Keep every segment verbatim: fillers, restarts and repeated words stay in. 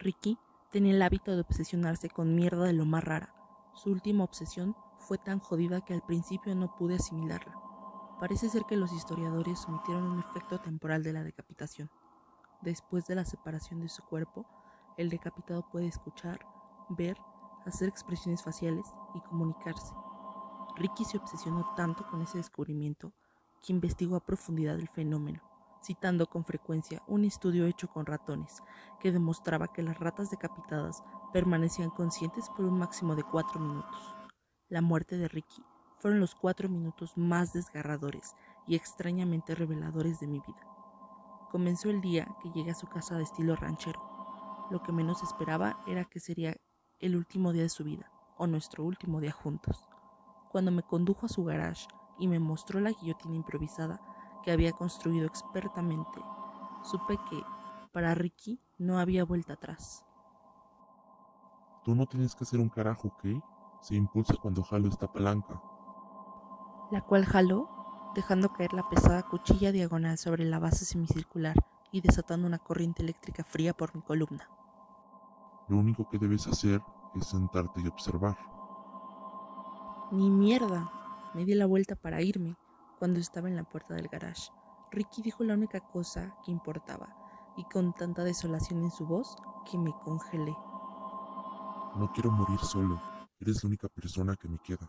Ricky tenía el hábito de obsesionarse con mierda de lo más rara. Su última obsesión fue tan jodida que al principio no pude asimilarla. Parece ser que los historiadores omitieron un efecto temporal de la decapitación. Después de la separación de su cuerpo, el decapitado puede escuchar, ver, hacer expresiones faciales y comunicarse. Ricky se obsesionó tanto con ese descubrimiento que investigó a profundidad el fenómeno, citando con frecuencia un estudio hecho con ratones que demostraba que las ratas decapitadas permanecían conscientes por un máximo de cuatro minutos. La muerte de Ricky fueron los cuatro minutos más desgarradores y extrañamente reveladores de mi vida. Comenzó el día que llegué a su casa de estilo ranchero. Lo que menos esperaba era que sería el último día de su vida, o nuestro último día juntos. Cuando me condujo a su garage y me mostró la guillotina improvisada que había construido expertamente, supe que, para Ricky, no había vuelta atrás. Tú no tienes que hacer un carajo, ¿ok? Se impulsa cuando jalo esta palanca. La cual jaló, dejando caer la pesada cuchilla diagonal sobre la base semicircular y desatando una corriente eléctrica fría por mi columna. Lo único que debes hacer es sentarte y observar. ¡Ni mierda! Me di la vuelta para irme cuando estaba en la puerta del garage. Ricky dijo la única cosa que importaba, y con tanta desolación en su voz que me congelé. No quiero morir solo. Eres la única persona que me queda.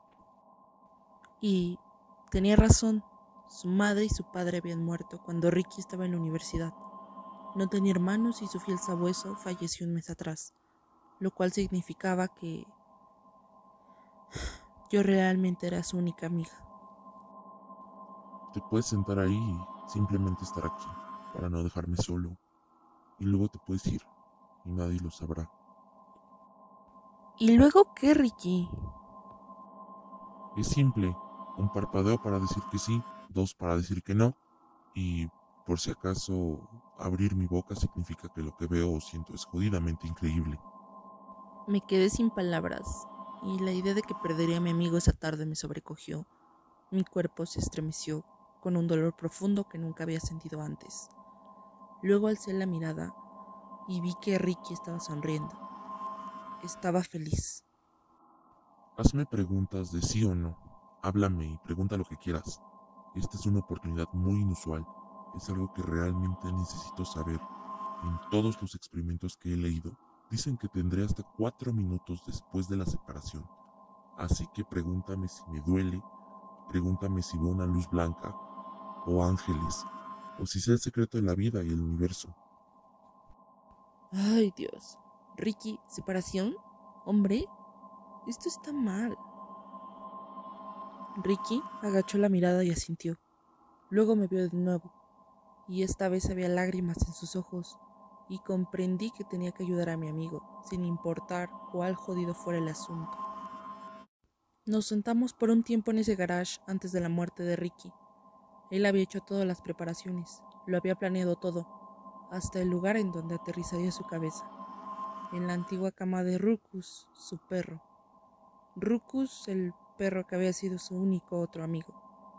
Y tenía razón. Su madre y su padre habían muerto cuando Ricky estaba en la universidad. No tenía hermanos y su fiel sabueso falleció un mes atrás, lo cual significaba que yo realmente era su única amiga. Te puedes sentar ahí y simplemente estar aquí, para no dejarme solo. Y luego te puedes ir, y nadie lo sabrá. ¿Y luego qué, Ricky? Es simple, un parpadeo para decir que sí, dos para decir que no, y por si acaso abrir mi boca significa que lo que veo o siento es jodidamente increíble. Me quedé sin palabras, y la idea de que perdería a mi amigo esa tarde me sobrecogió. Mi cuerpo se estremeció con un dolor profundo que nunca había sentido antes. Luego alcé la mirada y vi que Ricky estaba sonriendo. Estaba feliz. Hazme preguntas de sí o no. Háblame y pregunta lo que quieras. Esta es una oportunidad muy inusual. Es algo que realmente necesito saber. En todos los experimentos que he leído, dicen que tendré hasta cuatro minutos después de la separación. Así que pregúntame si me duele, pregúntame si veo una luz blanca, o ángeles, o si sé el secreto de la vida y el universo. Ay, Dios. Ricky, ¿separación? ¿Hombre? Esto está mal. Ricky agachó la mirada y asintió. Luego me vio de nuevo, y esta vez había lágrimas en sus ojos, y comprendí que tenía que ayudar a mi amigo, sin importar cuál jodido fuera el asunto. Nos sentamos por un tiempo en ese garage antes de la muerte de Ricky. Él había hecho todas las preparaciones, lo había planeado todo, hasta el lugar en donde aterrizaría su cabeza, en la antigua cama de Rucus, su perro. Rucus, el perro que había sido su único otro amigo.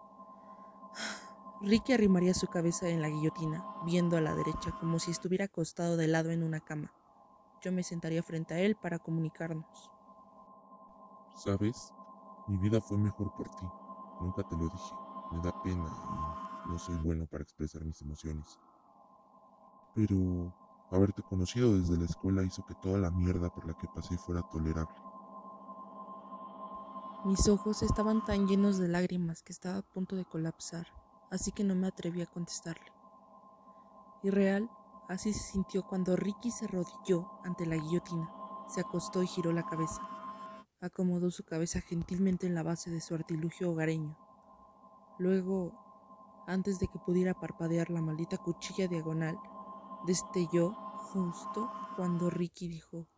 Ricky arrimaría su cabeza en la guillotina, viendo a la derecha como si estuviera acostado de lado en una cama. Yo me sentaría frente a él para comunicarnos. ¿Sabes? Mi vida fue mejor por ti. Nunca te lo dije. Me da pena y no soy bueno para expresar mis emociones. Pero haberte conocido desde la escuela hizo que toda la mierda por la que pasé fuera tolerable. Mis ojos estaban tan llenos de lágrimas que estaba a punto de colapsar, así que no me atreví a contestarle. Y real, así se sintió cuando Ricky se arrodilló ante la guillotina, se acostó y giró la cabeza. Acomodó su cabeza gentilmente en la base de su artilugio hogareño. Luego, antes de que pudiera parpadear, la maldita cuchilla diagonal destelló justo cuando Ricky dijo: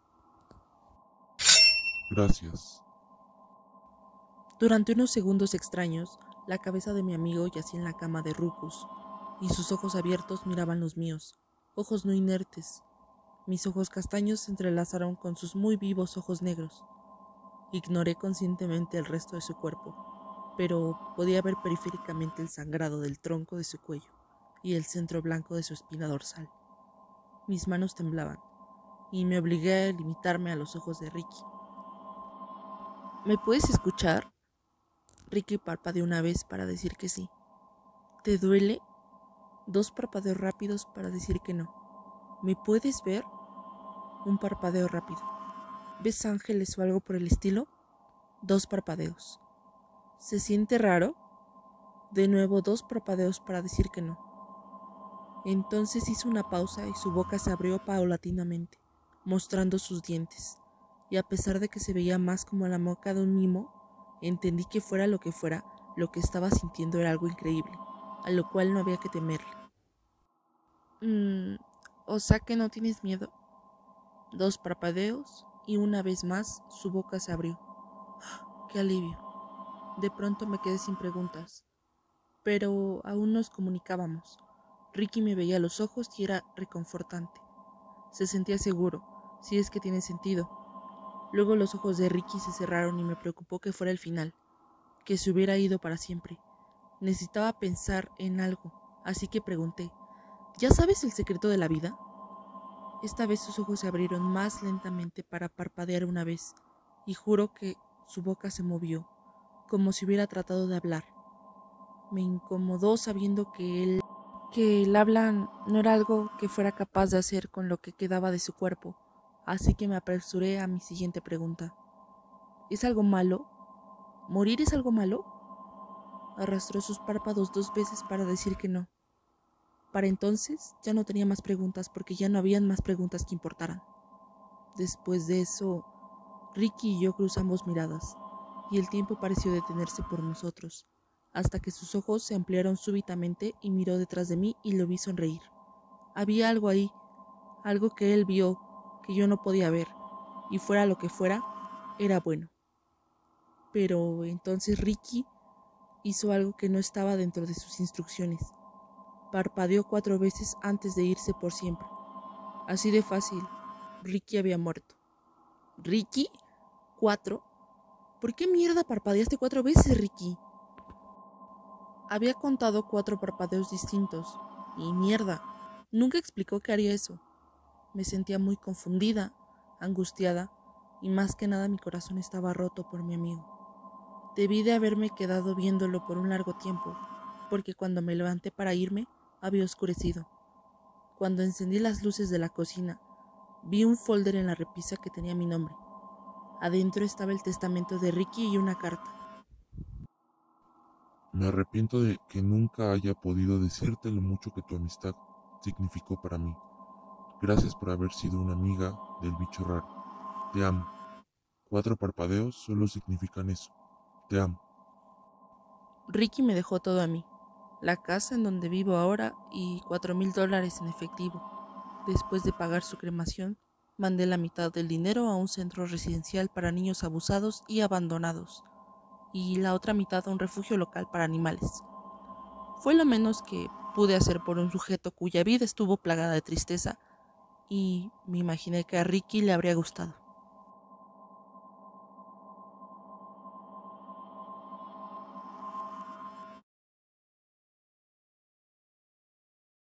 Gracias. Durante unos segundos extraños, la cabeza de mi amigo yacía en la cama de Rucus, y sus ojos abiertos miraban los míos, ojos no inertes. Mis ojos castaños se entrelazaron con sus muy vivos ojos negros. Ignoré conscientemente el resto de su cuerpo, pero podía ver periféricamente el sangrado del tronco de su cuello y el centro blanco de su espina dorsal. Mis manos temblaban, y me obligué a limitarme a los ojos de Ricky. ¿Me puedes escuchar? Ricky parpadeó una vez para decir que sí. ¿Te duele? Dos parpadeos rápidos para decir que no. ¿Me puedes ver? Un parpadeo rápido. ¿Ves ángeles o algo por el estilo? Dos parpadeos. ¿Se siente raro? De nuevo dos parpadeos para decir que no. Entonces hizo una pausa y su boca se abrió paulatinamente, mostrando sus dientes, y a pesar de que se veía más como la boca de un mimo, entendí que fuera lo que fuera, lo que estaba sintiendo era algo increíble, a lo cual no había que temerle. Mm, o sea que no tienes miedo. Dos parpadeos y una vez más su boca se abrió. ¡Qué alivio! De pronto me quedé sin preguntas, pero aún nos comunicábamos. Ricky me veía a los ojos y era reconfortante. Se sentía seguro, si es que tiene sentido. Luego los ojos de Ricky se cerraron y me preocupó que fuera el final, que se hubiera ido para siempre. Necesitaba pensar en algo, así que pregunté, ¿ya sabes el secreto de la vida? Esta vez sus ojos se abrieron más lentamente para parpadear una vez, y juro que su boca se movió, como si hubiera tratado de hablar. Me incomodó sabiendo que él, que el habla no era algo que fuera capaz de hacer con lo que quedaba de su cuerpo, así que me apresuré a mi siguiente pregunta. ¿Es algo malo? ¿Morir es algo malo? Arrastró sus párpados dos veces para decir que no. Para entonces ya no tenía más preguntas porque ya no habían más preguntas que importaran. Después de eso, Ricky y yo cruzamos miradas, y el tiempo pareció detenerse por nosotros, hasta que sus ojos se ampliaron súbitamente y miró detrás de mí y lo vi sonreír. Había algo ahí, algo que él vio, que yo no podía ver, y fuera lo que fuera, era bueno. Pero entonces Ricky hizo algo que no estaba dentro de sus instrucciones. Parpadeó cuatro veces antes de irse por siempre. Así de fácil, Ricky había muerto. ¿Ricky? ¿Cuatro? ¿Por qué mierda parpadeaste cuatro veces, Ricky? Había contado cuatro parpadeos distintos, y mierda, nunca explicó que haría eso. Me sentía muy confundida, angustiada, y más que nada mi corazón estaba roto por mi amigo. Debí de haberme quedado viéndolo por un largo tiempo, porque cuando me levanté para irme, había oscurecido. Cuando encendí las luces de la cocina, vi un folder en la repisa que tenía mi nombre. Adentro estaba el testamento de Ricky y una carta. Me arrepiento de que nunca haya podido decirte lo mucho que tu amistad significó para mí. Gracias por haber sido una amiga del bicho raro. Te amo. Cuatro parpadeos solo significan eso. Te amo. Ricky me dejó todo a mí. La casa en donde vivo ahora y cuatro mil dólares en efectivo. Después de pagar su cremación, mandé la mitad del dinero a un centro residencial para niños abusados y abandonados, y la otra mitad a un refugio local para animales. Fue lo menos que pude hacer por un sujeto cuya vida estuvo plagada de tristeza, y me imaginé que a Ricky le habría gustado.